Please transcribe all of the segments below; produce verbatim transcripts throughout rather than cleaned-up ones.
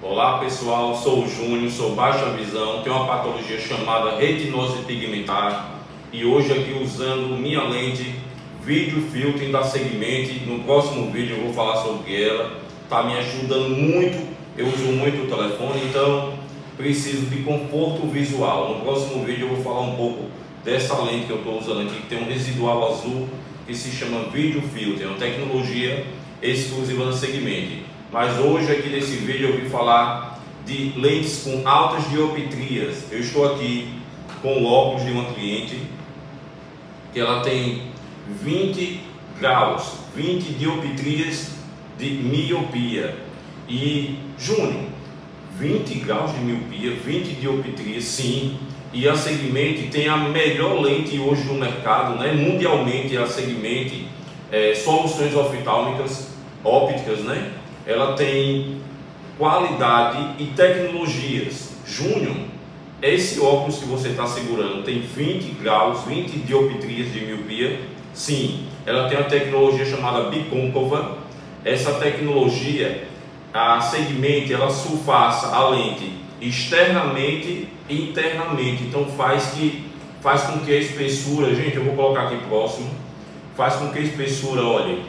Olá pessoal, sou o Júnior, sou baixa visão, tenho uma patologia chamada retinose pigmentar e hoje aqui usando minha lente Video Filtering da Segmente. No próximo vídeo eu vou falar sobre ela, está me ajudando muito, eu uso muito o telefone, então preciso de conforto visual. No próximo vídeo eu vou falar um pouco dessa lente que eu estou usando aqui, que tem um residual azul que se chama Video Filtering, é uma tecnologia exclusiva da Segmente. Mas hoje aqui nesse vídeo eu vim falar de lentes com altas dioptrias. Eu estou aqui com o óculos de uma cliente que ela tem vinte graus, vinte dioptrias de miopia. E Júnior, vinte graus de miopia, vinte dioptrias, sim. E a Segmente tem a melhor lente hoje no mercado, né? Mundialmente a Segmente é, soluções oftálmicas, ópticas, né? Ela tem qualidade e tecnologias. Júnior, esse óculos que você está segurando tem vinte graus, vinte dioptrias de miopia. Sim, ela tem uma tecnologia chamada bicôncava. Essa tecnologia, a Segmente, ela sulfaça a lente externamente e internamente. Então faz, que, faz com que a espessura, gente, eu vou colocar aqui próximo, faz com que a espessura, olha,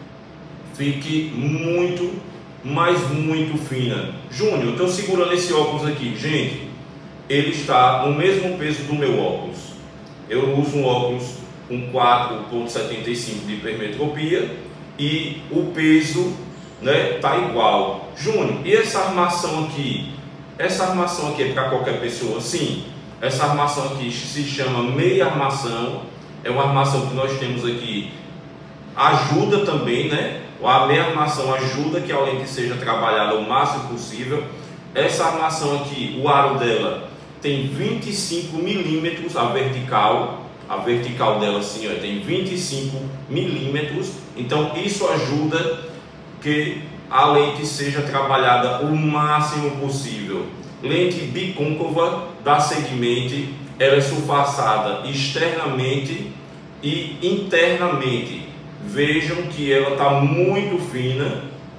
fique muito, mas muito fina. Júnior, eu estou segurando esse óculos aqui, gente, ele está no mesmo peso do meu óculos. Eu uso um óculos com quatro vírgula setenta e cinco de hipermetropia e o peso, né, tá igual. Júnior, e essa armação aqui? Essa armação aqui é para qualquer pessoa? Sim, essa armação aqui se chama meia armação. É uma armação que nós temos aqui, ajuda também, né? A meia armação ajuda que a lente seja trabalhada o máximo possível. Essa armação aqui, o aro dela tem vinte e cinco milímetros, a vertical, a vertical dela assim, ó, tem vinte e cinco milímetros. Então isso ajuda que a lente seja trabalhada o máximo possível. Lente bicôncava da Segmente, ela é sulfaçada externamente e internamente. Vejam que ela está muito fina,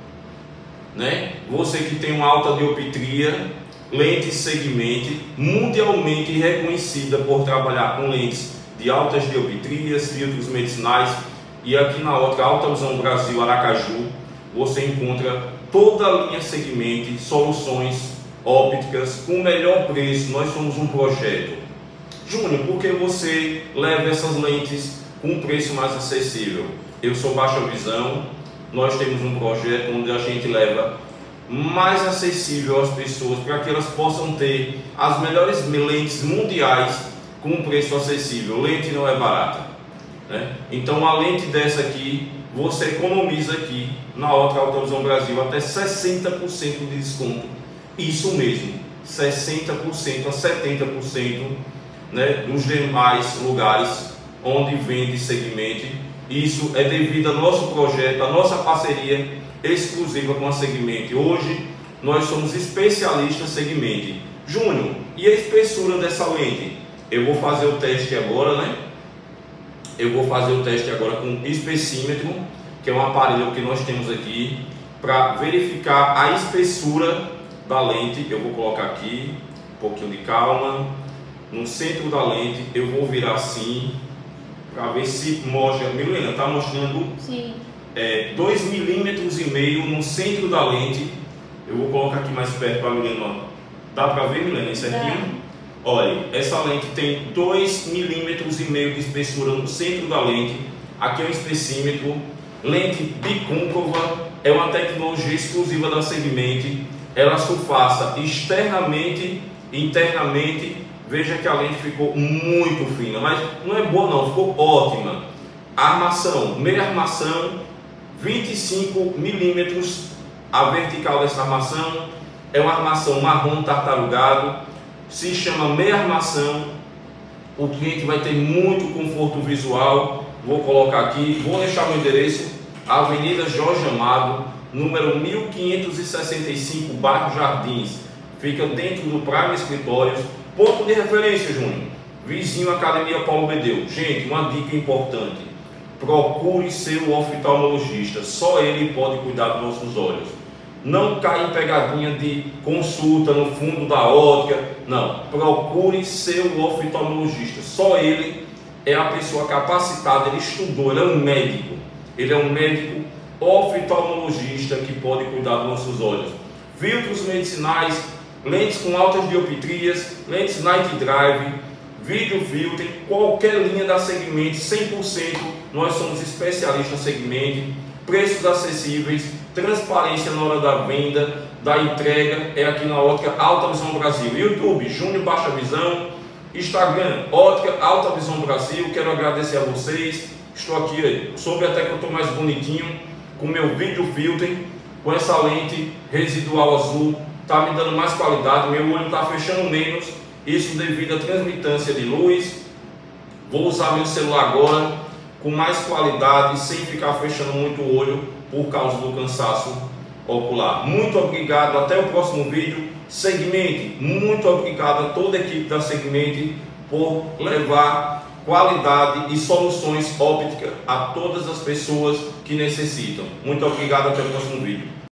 né? Você que tem uma alta dioptria, lente Segmente, mundialmente reconhecida por trabalhar com lentes de altas dioptrias, filtros medicinais. E aqui na outra, Alta Visão Brasil Aracaju, você encontra toda a linha Segmente, soluções ópticas com o melhor preço. Nós somos um projeto. Júnior, por que você leva essas lentes com um preço mais acessível? Eu sou baixa visão, nós temos um projeto onde a gente leva mais acessível às pessoas para que elas possam ter as melhores lentes mundiais com um preço acessível. Lente não é barata, né? Então uma lente dessa aqui, você economiza aqui na outra Alta Visão Brasil até sessenta por cento de desconto. Isso mesmo, sessenta por cento a setenta por cento, né, dos demais lugares onde vende Segmente. Isso é devido ao nosso projeto, à nossa parceria exclusiva com a Segmente. Hoje nós somos especialistas Segmente. Júnior, e a espessura dessa lente? Eu vou fazer o teste agora, né? Eu vou fazer o teste agora com espessímetro, que é um aparelho que nós temos aqui para verificar a espessura da lente. Eu vou colocar aqui, um pouquinho de calma, no centro da lente. Eu vou virar assim para ver se mostra. Milena, está mostrando é, dois milímetros e meio no centro da lente. Eu vou colocar aqui mais perto para a Milena. Dá para ver, Milena, isso aqui? É. Olha, essa lente tem dois milímetros e meio de espessura no centro da lente. Aqui é um espessímetro. Lente bicôncava, é uma tecnologia exclusiva da Segmente. Ela sulfaça externamente e internamente. Veja que a lente ficou muito fina, mas não é boa não, ficou ótima. A armação, meia armação, vinte e cinco milímetros, a vertical dessa armação é uma armação marrom tartarugado, se chama meia armação. O cliente vai ter muito conforto visual. Vou colocar aqui, vou deixar o endereço, Avenida Jorge Amado, número mil quinhentos e sessenta e cinco, bairro Jardins, fica dentro do Prime Escritórios. Ponto de referência, Júnior, vizinho Academia Paulo Bedeu. Gente, uma dica importante: procure ser o oftalmologista, só ele pode cuidar dos nossos olhos. Não caia em pegadinha de consulta no fundo da ótica. Não, procure seu oftalmologista. Só ele é a pessoa capacitada, ele estudou, ele é um médico. Ele é um médico oftalmologista que pode cuidar dos nossos olhos. Filtros medicinais, lentes com altas dioptrias, lentes night drive, vídeo filtro, qualquer linha da Segmente, cem por cento nós somos especialistas na Segmente, preços acessíveis, transparência na hora da venda, da entrega, é aqui na Ótica Alta Visão Brasil. YouTube, Júnior Baixa Visão, Instagram, Ótica Alta Visão Brasil. Quero agradecer a vocês, estou aqui, soube até que eu estou mais bonitinho, com meu vídeo filtro, com essa lente residual azul, está me dando mais qualidade, meu olho está fechando menos, isso devido à transmitância de luz. Vou usar meu celular agora com mais qualidade, sem ficar fechando muito o olho por causa do cansaço ocular. Muito obrigado, até o próximo vídeo. Segmente, muito obrigado a toda a equipe da Segmente por levar qualidade e soluções ópticas a todas as pessoas que necessitam. Muito obrigado, até o próximo vídeo.